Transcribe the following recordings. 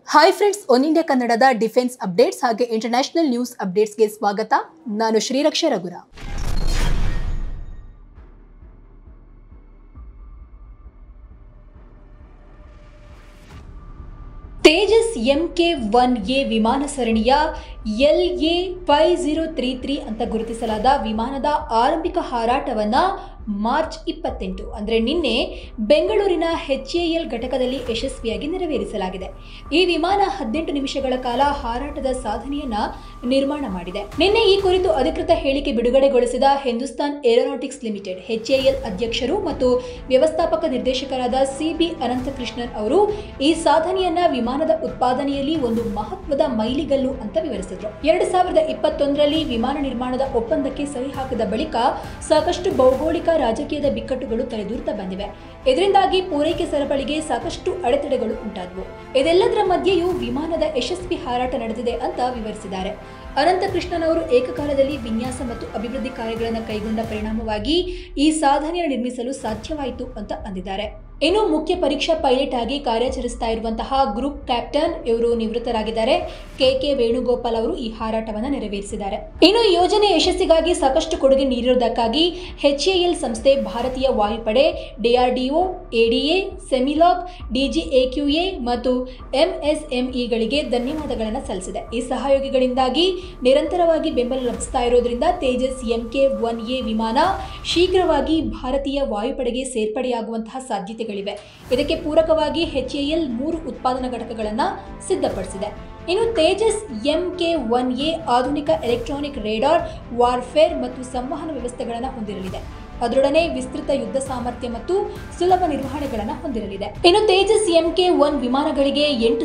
Hi friends, one India ಕನ್ನಡದ defence updates ಹಾಗೆ international news ಅಪ್ಡೇಟ್ಸ್ಗೆ ಸ್ವಾಗತ. ನಾನು ಶ್ರೀರಕ್ಷಾ ರಘುರ. ತೇಜಸ್ MK-1A ವಿಮಾನ ಸರಣಿಯ LA5033 ಅಂತ ಗುರುತಿಸಲಾದ ವಿಮಾನದ ಆರಂಭಿಕ ಹಾರಾಟವನ್ನು ಮಾರ್ಚ್ 28 ಅಂದರೆ ನಿನ್ನೆ ಬೆಂಗಳೂರಿನ HAL ಘಟಕದಲ್ಲಿ ಯಶಸ್ವಿಯಾಗಿ ನೆರವೇರಿಸಲಾಗಿದೆ. ಈ ವಿಮಾನ 18 ನಿಮಿಷಗಳ ಕಾಲ ಹಾರಾಟದ ಸಾಧನೆಯನ್ನ ನಿರ್ಮಾಣ ಮಾಡಿದೆ. ನಿನ್ನೆ ಈ ಕುರಿತು ಅಧಿಕೃತ ಹೇಳಿಕೆ ಬಿಡುಗಡೆಗೊಳಿಸಿದ ಹಿಂದೂಸ್ತಾನ್ ಏರೋನಾಟಿಕ್ಸ್ ಲಿಮಿಟೆಡ್ HAL ಅಧ್ಯಕ್ಷರು ಮತ್ತು ವ್ಯವಸ್ಥಾಪಕ ನಿರ್ದೇಶಕರಾದ CB ಅನಂತಕೃಷ್ಣನ್ ಅವರು ಈ ಸಾಧನೆಯನ್ನ ವಿಮಾನದ ಉತ್ಪಾದನೆಯಲ್ಲಿ ಒಂದು ಮಹತ್ವದ ಮೈಲಿಗಲ್ಲು ಅಂತ ವಿವರಿಸಿದರು. 2021ರಲ್ಲಿ ವಿಮಾನ ನಿರ್ಮಾಣದ ಒಪ್ಪಂದಕ್ಕೆ ಸಹಿ ಹಾಕಿದ ಬಳಿಕ ಸಾಕಷ್ಟು ಭೌಗೋಳಿಕ ರಾಜಕೀಯದ ಬಿಕ್ಕಟ್ಟುಗಳು ತಲೆದೂರ್ತಾ ಬಂದಿವೆ. ಇದರಿಂದಾಗಿ ಪೂರೈಕೆ ಸರಪಳಿಗೆ ಸಾಕಷ್ಟು ಅಡೆತಡೆಗಳು ಉಂಟಾದವು. ಇದೆಲ್ಲದರ ಮಧ್ಯೆಯೂ ವಿಮಾನದ ಯಶಸ್ವಿ ಹಾರಾಟ ನಡೆದಿದೆ ಅಂತ ವಿವರಿಸಿದ್ದಾರೆ. ಅನಂತಕೃಷ್ಣನ್ ಅವರು ಏಕಕಾಲದಲ್ಲಿ ವಿನ್ಯಾಸ ಮತ್ತು ಅಭಿವೃದ್ಧಿ ಕಾರ್ಯಗಳನ್ನು ಕೈಗೊಂಡ ಪರಿಣಾಮವಾಗಿ ಈ ಸಾಧನೆಯನ್ನು ನಿರ್ಮಿಸಲು ಸಾಧ್ಯವಾಯಿತು ಅಂತ ಅಂದಿದ್ದಾರೆ. ಇನ್ನು ಮುಖ್ಯ ಪರೀಕ್ಷಾ ಪೈಲಟ್ ಆಗಿ ಕಾರ್ಯಾಚರಿಸ್ತಾ ಇರುವಂತಹ ಗ್ರೂಪ್ ಕ್ಯಾಪ್ಟನ್ ಇವರು ನಿವೃತ್ತರಾಗಿದ್ದಾರೆ. KK ವೇಣುಗೋಪಾಲ್ ಅವರು ಈ ಹಾರಾಟವನ್ನು ನೆರವೇರಿಸಿದ್ದಾರೆ. ಇನ್ನು ಈ ಯೋಜನೆ ಯಶಸ್ಸಿಗಾಗಿ ಸಾಕಷ್ಟು ಕೊಡುಗೆ ನೀಡಿರುವುದಕ್ಕಾಗಿ HAL ಸಂಸ್ಥೆ, ಭಾರತೀಯ ವಾಯುಪಡೆ, DRDO, ADA, ಸೆಮಿಲಾಕ್, DGAQA ಮತ್ತು MSMEಗಳಿಗೆ ಧನ್ಯವಾದಗಳನ್ನು ಸಲ್ಲಿಸಿದೆ. ಈ ಸಹಯೋಗಿಗಳಿಂದಾಗಿ ನಿರಂತರವಾಗಿ ಬೆಂಬಲ ಲಭಿಸ್ತಾ ಇರೋದ್ರಿಂದ ತೇಜಸ್ MK-1A ವಿಮಾನ ಶೀಘ್ರವಾಗಿ ಭಾರತೀಯ ವಾಯುಪಡೆಗೆ ಸೇರ್ಪಡೆಯಾಗುವಂತಹ ಸಾಧ್ಯತೆಗಳಿವೆ. ಇದಕ್ಕೆ ಪೂರಕವಾಗಿ HAL 3 ಉತ್ಪಾದನಾ ಘಟಕಗಳನ್ನು ಸಿದ್ಧಪಡಿಸಿದೆ. ಇನ್ನು ತೇಜಸ್ MK-1A ಆಧುನಿಕ ಎಲೆಕ್ಟ್ರಾನಿಕ್ ರೇಡಾರ್, ವಾರ್ಫೇರ್ ಮತ್ತು ಸಂವಹನ ವ್ಯವಸ್ಥೆಗಳನ್ನು ಹೊಂದಿರಲಿದೆ. ಅದರೊಡನೆ ವಿಸ್ತೃತ ಯುದ್ಧ ಸಾಮರ್ಥ್ಯ ಮತ್ತು ಸುಲಭ ನಿರ್ವಹಣೆಗಳನ್ನು ಹೊಂದಿರಲಿದೆ. ಇನ್ನು ತೇಜಸ್ MK-1 ವಿಮಾನಗಳಿಗೆ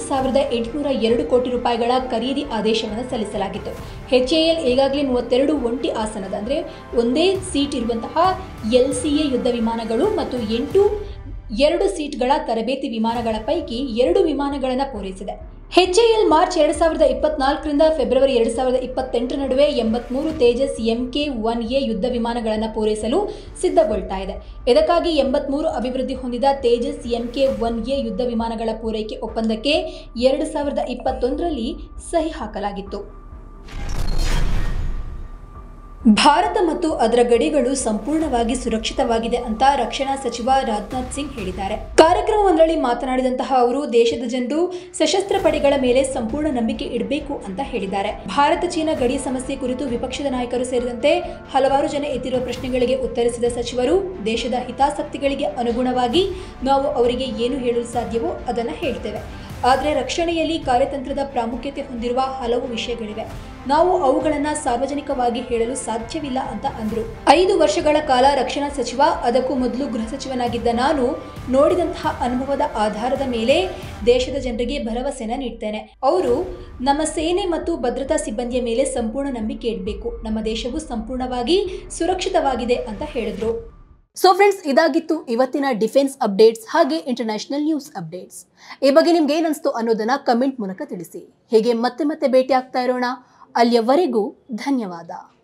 8,802 ಕೋಟಿ ರೂಪಾಯಿಗಳ ಖರೀದಿ ಆದೇಶವನ್ನು ಸಲ್ಲಿಸಲಾಗಿತ್ತು. HAL ಈಗಾಗಲೇ 32 ಒಂಟಿ ಆಸನದ ಅಂದರೆ ಒಂದೇ ಸೀಟ್ ಇರುವಂತಹ LCA ಯುದ್ಧ ವಿಮಾನಗಳು ಮತ್ತು 8 2 ಸೀಟ್ಗಳ ತರಬೇತಿ ವಿಮಾನಗಳ ಪೈಕಿ 2 ವಿಮಾನಗಳನ್ನು ಪೂರೈಸಿದೆ. HAL ಮಾರ್ಚ್ 2024ರಿಂದ ಫೆಬ್ರವರಿ 2028 ನಡುವೆ 83 ತೇಜಸ್ MK-1A ಯುದ್ಧ ವಿಮಾನಗಳನ್ನು ಪೂರೈಸಲು ಸಿದ್ಧಗೊಳ್ತಾ ಇದೆ. ಇದಕ್ಕಾಗಿ 83 ಅಭಿವೃದ್ಧಿ ಹೊಂದಿದ ತೇಜಸ್ MK-1A ಯುದ್ಧ ವಿಮಾನಗಳ ಪೂರೈಕೆ ಒಪ್ಪಂದಕ್ಕೆ 2021ರಲ್ಲಿ ಸಹಿ ಹಾಕಲಾಗಿತ್ತು. ಭಾರತ ಮತ್ತು ಅದರ ಗಡಿಗಳು ಸಂಪೂರ್ಣವಾಗಿ ಸುರಕ್ಷಿತವಾಗಿದೆ ಅಂತ ರಕ್ಷಣಾ ಸಚಿವ ರಾಜನಾಥ್ ಸಿಂಗ್ ಹೇಳಿದ್ದಾರೆ. ಕಾರ್ಯಕ್ರಮವೊಂದರಲ್ಲಿ ಮಾತನಾಡಿದಂತಹ ಅವರು ದೇಶದ ಜನರು ಸಶಸ್ತ್ರ ಪಡೆಗಳ ಮೇಲೆ ಸಂಪೂರ್ಣ ನಂಬಿಕೆ ಇಡಬೇಕು ಅಂತ ಹೇಳಿದ್ದಾರೆ. ಭಾರತ ಚೀನಾ ಗಡಿ ಸಮಸ್ಯೆ ಕುರಿತು ವಿಪಕ್ಷದ ನಾಯಕರು ಸೇರಿದಂತೆ ಹಲವಾರು ಜನ ಎತ್ತಿರುವ ಪ್ರಶ್ನೆಗಳಿಗೆ ಉತ್ತರಿಸಿದ ಸಚಿವರು, ದೇಶದ ಹಿತಾಸಕ್ತಿಗಳಿಗೆ ಅನುಗುಣವಾಗಿ ನಾವು ಅವರಿಗೆ ಏನು ಹೇಳಲು ಸಾಧ್ಯವೋ ಅದನ್ನು ಹೇಳ್ತೇವೆ. ಆದರೆ ರಕ್ಷಣೆಯಲ್ಲಿ ಕಾರ್ಯತಂತ್ರದ ಪ್ರಾಮುಖ್ಯತೆ ಹೊಂದಿರುವ ಹಲವು ವಿಷಯಗಳಿವೆ. ನಾವು ಅವುಗಳನ್ನು ಸಾರ್ವಜನಿಕವಾಗಿ ಹೇಳಲು ಸಾಧ್ಯವಿಲ್ಲ ಅಂತ ಅಂದರು. 5 ವರ್ಷಗಳ ಕಾಲ ರಕ್ಷಣಾ ಸಚಿವ, ಅದಕ್ಕೂ ಮೊದಲು ಗೃಹ ಸಚಿವನಾಗಿದ್ದ ನಾನು ನೋಡಿದಂತಹ ಅನುಭವದ ಆಧಾರದ ಮೇಲೆ ದೇಶದ ಜನರಿಗೆ ಭರವಸೆನ ನೀಡ್ತೇನೆ. ಅವರು ನಮ್ಮ ಸೇನೆ ಮತ್ತು ಭದ್ರತಾ ಸಿಬ್ಬಂದಿಯ ಮೇಲೆ ಸಂಪೂರ್ಣ ನಂಬಿಕೆ ಇಡಬೇಕು. ನಮ್ಮ ದೇಶವು ಸಂಪೂರ್ಣವಾಗಿ ಸುರಕ್ಷಿತವಾಗಿದೆ ಅಂತ ಹೇಳಿದ್ರು. ಸೊ ಫ್ರೆಂಡ್ಸ್, ಇದಾಗಿತ್ತು ಇವತ್ತಿನ ಡಿಫೆನ್ಸ್ ಅಪ್ಡೇಟ್ಸ್ ಹಾಗೆ ಇಂಟರ್ನ್ಯಾಷನಲ್ ನ್ಯೂಸ್ ಅಪ್ಡೇಟ್ಸ್. ಈ ಬಗ್ಗೆ ನಿಮ್ಗೆ ಏನಿಸ್ತು ಅನ್ನೋದನ್ನ ಕಮೆಂಟ್ ಮೂಲಕ ತಿಳಿಸಿ. ಹೀಗೆ ಮತ್ತೆ ಭೇಟಿ ಆಗ್ತಾ ಇರೋಣ. ಅಲ್ಲಿಯವರೆಗೂ ಧನ್ಯವಾದ.